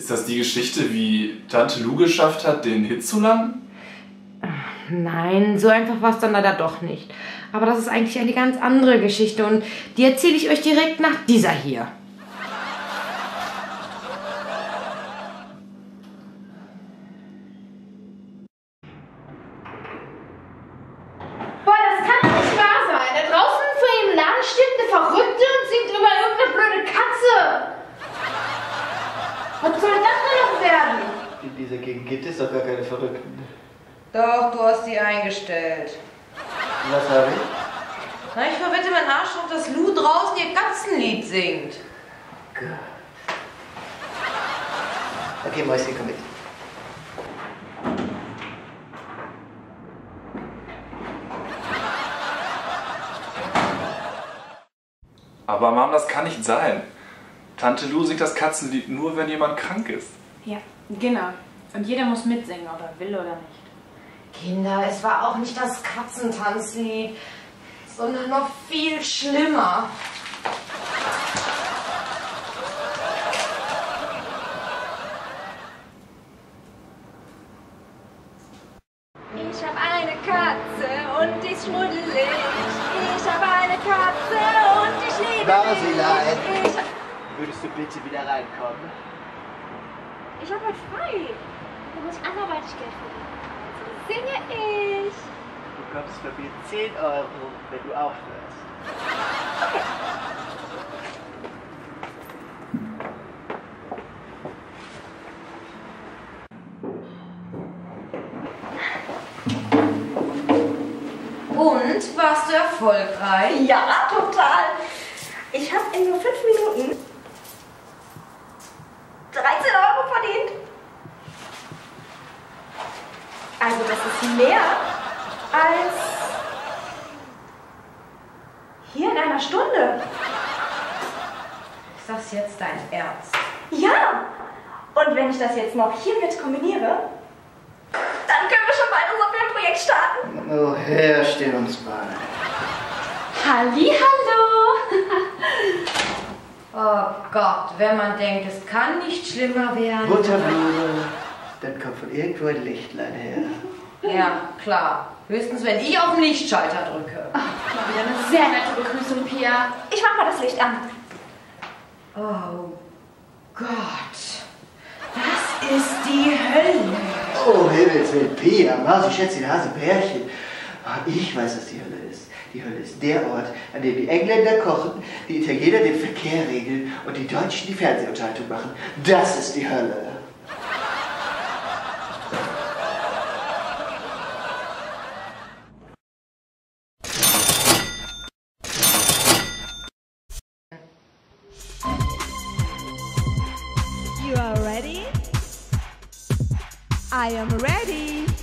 Ist das die Geschichte, wie Tante Lou geschafft hat, den Hit zu landen? Nein, so einfach war es dann leider doch nicht. Aber das ist eigentlich eine ganz andere Geschichte und die erzähle ich euch direkt nach dieser hier. Boah, das kann doch nicht wahr sein. Da draußen vor ihrem Laden steht eine Verrückte und singt über irgendeine blöde Katze. Was soll das denn noch werden? In dieser Gegend gibt es doch gar keine Verrückten. Doch, du hast sie eingestellt. Was habe ich? Na, ich verwette meinen Arsch auf, dass Lou draußen ihr Katzenlied singt. Gott. Okay, Mäuschen, komm mit. Aber Mom, das kann nicht sein. Tante Lou singt das Katzenlied nur, wenn jemand krank ist. Ja, genau. Und jeder muss mitsingen, ob er will oder nicht. Kinder, es war auch nicht das Katzentanzlied, sondern noch viel schlimmer. Ich habe eine Katze und die ist schmuddelig. Ich habe eine Katze und ich liebe Basilein, dich. würdest du bitte wieder reinkommen? Ich habe heute frei. Da muss ich anderweitig Geld verdienen. Also singe ich. Du bekommst von mir 10 €, wenn du aufhörst. Und, warst du erfolgreich? Ja, total. Ich habe in nur 5 Minuten 13 € verdient. Also das ist mehr als hier in einer Stunde. Ist das jetzt dein Ernst? Ja. Und wenn ich das jetzt noch hiermit kombiniere, dann können wir schon bald unser Filmprojekt starten. Oh Herr, steh uns bei. Hallihallo. Oh Gott, wenn man denkt, es kann nicht schlimmer werden. Butterblume, dann kommt von irgendwo ein Lichtlein her. Ja, klar. Höchstens, wenn ich auf den Lichtschalter drücke. Mal wieder eine sehr nette Begrüßung, Pia. Ich mach mal das Licht an. Oh Gott. Das ist die Hölle. Oh, Himmels Willen, Pia, Mausi, Schätzchen, Hase, Pärchen. Ah, ich weiß, was die Hölle ist. Die Hölle ist der Ort, an dem die Engländer kochen, die Italiener den Verkehr regeln und die Deutschen die Fernsehunterhaltung machen. Das ist die Hölle. You are ready? I am ready.